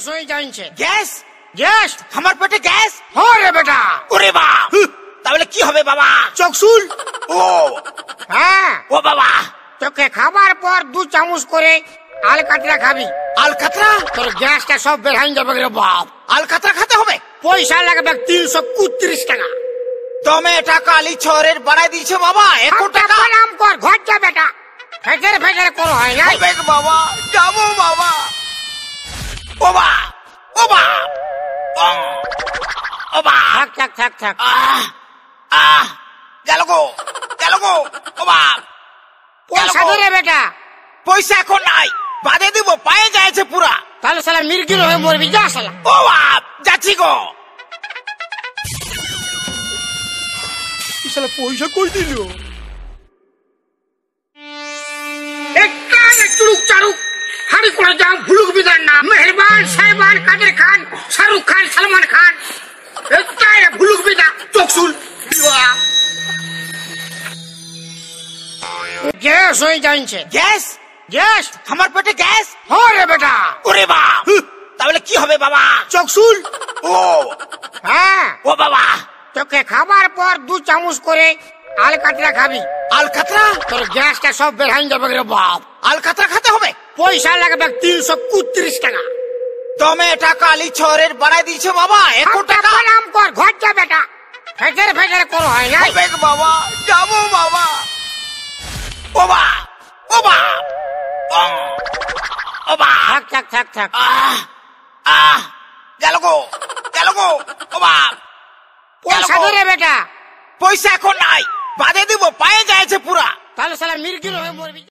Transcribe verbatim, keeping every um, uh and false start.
Gas হয়ে যাচ্ছে। Gas? Gas আমার পেটে গ্যাস? হ্যাঁ রে বেটা। ওরে বাপ, তাহলে কি হবে বাবা? চকসুল। ও হ্যাঁ, ও বাবা, তোকে খাবার পর দু চামচ করে আলকাতরা খাবি, আলকাতরা? তোর গ্যাসটা সব বের হয়ে যাবে রে বাপ। আলকাতরা খেতে হবে? পয়সা লাগবে তিনশো কুত্রিশ টাকা। তুমি এটা কালি ছরের বাড়াই দিয়েছে বাবা, এক টাকা। নাম কর ঘর যা বেটা, ফেজের ফেজের করো হয় না। হবে বাবা, যাবো বাবা। ও বা ও বা ও বা, থাক থাক থাক থাক। আহ আহ গেল গো, গেল গো। ও বা, পয়সা দে রে বেটা। পয়সা এখন নাই, বাদে দিব, পায়ে যাইছে পুরা। তাহলে শালা মির্গিল হয়ে মরবি, যা শালা। ও বাপ, যাচ্ছি গো। শালা পয়সা কই দিল? চুরুক চারুক হাড়ি করে যাও, ভুলুক বিদার না। মেহরবান সাহেবান কাদের খান, শাহরুখ খান, সলমান খান, ভুলুক বিদা চকসুল। গ্যাস হয়ে যাচ্ছে। গ্যাস? গ্যাস আমার পেটে গ্যাস? হ্যাঁ রে বেটা। ওরে বাপ, তাহলে কি হবে বাবা? চকসুল। ও হ্যাঁ, ও বাবা, তোকে খাবার পর দু চামচ করে আলকাতরা খাবি, আলকাতরা? তোর গ্যাসটা সব বের হয়ে যাবে রে বাপ। আলকাতরা খেতে হবে? পয়সা লাগবে তিনশো কুত্রিশ টাকা। তুমি এটা কালি ছরের বাড়াই দিয়েছে বাবা, এক টাকা। নাম কর ঘর যা বেটা, ফেজের ফেজের করো হয় না। হবে বাবা, যাবো বাবা। ও বা ও বা ও বা, থাক থাক থাক থাক। আহ আহ গেল গো, গেল গো। ও বা, পয়সা দে রে বেটা। পয়সা এখন নাই, বাদে দিব, পায়ে যাইছে পুরা। তাহলে শালা মির্গিল হয়ে মরবি।